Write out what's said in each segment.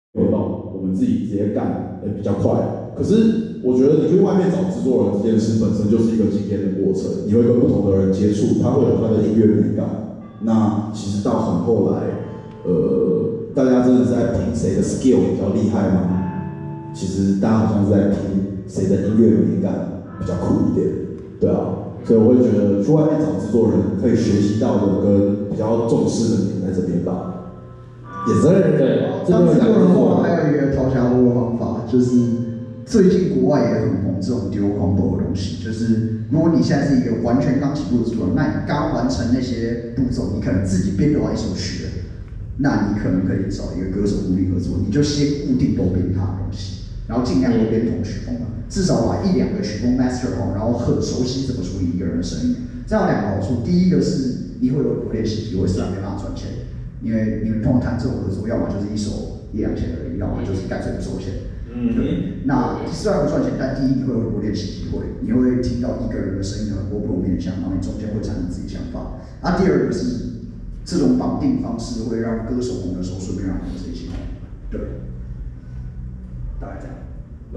流动，我们自己直接干也比较快。可是我觉得你去外面找制作人这件事本身就是一个经验的过程，你会跟不同的人接触，他会有他的音乐美感。那其实到很后来，大家真的是在拼谁的 skill 比较厉害吗？其实大家好像是在拼谁的音乐美感比较酷一点，对啊。所以我会觉得去外面找制作人可以学习到的跟比较重视的点在这边吧。也是对， 当制作人的话，还有一个讨价波的方法，就是最近国外也很红这种 duo combo 的东西。就是如果你现在是一个完全刚起步的制作人，那你刚完成那些步骤，你可能自己编得完一首曲，那你可能可以找一个歌手固定合作，你就先固定都编他的东西，然后尽量都编同曲风嘛，至少把1、2个曲风 master 好，然后很熟悉怎么处理一个人的声音。这样有2个好处，第一个是你会有很多练习机会，虽然没办法赚钱。因为你们通常谈这种合作，要么就是一首1、2千而已，要么就是干脆不收钱。对。那虽然不赚钱，但第一你会有很多练习机会，你会听到一个人的声音很多不同面向，然后你中间会产生自己想法。第二个是这种绑定方式会让歌手红的时候顺便让你们自己起红。对。大概这样。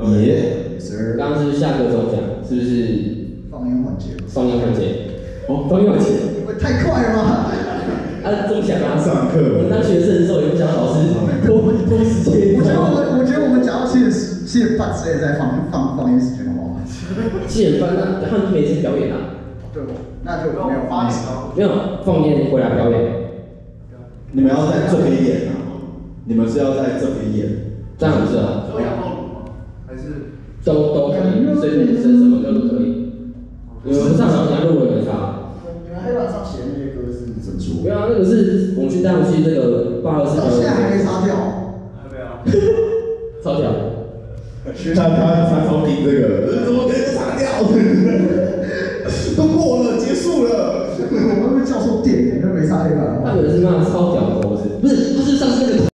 Sir。刚刚是下歌手讲，是不是？ 放音环节。 放音环节。哦，放音环节。 你们太快了吧！ 这么想啊？ 上课。 我们当学生的时候也不想老师拖时间。 我觉得我们讲到7点半之类再放一时间好不好 ？7点半，那他们每天表演啊？ 对，那就没有放没有放练回来表演。 你们要在这边演啊？你们是要在这边演？ 这样子啊？ 都要报名吗？还是都可以，随便什么歌都可以。你们上场讲录也没差。 你们黑板上写的那些歌是怎么出？ 没有啊，那个是我们去带回去那个824。 到现在还没擦掉。 还没有。 超屌。 他超顶这个，怎么可以擦掉？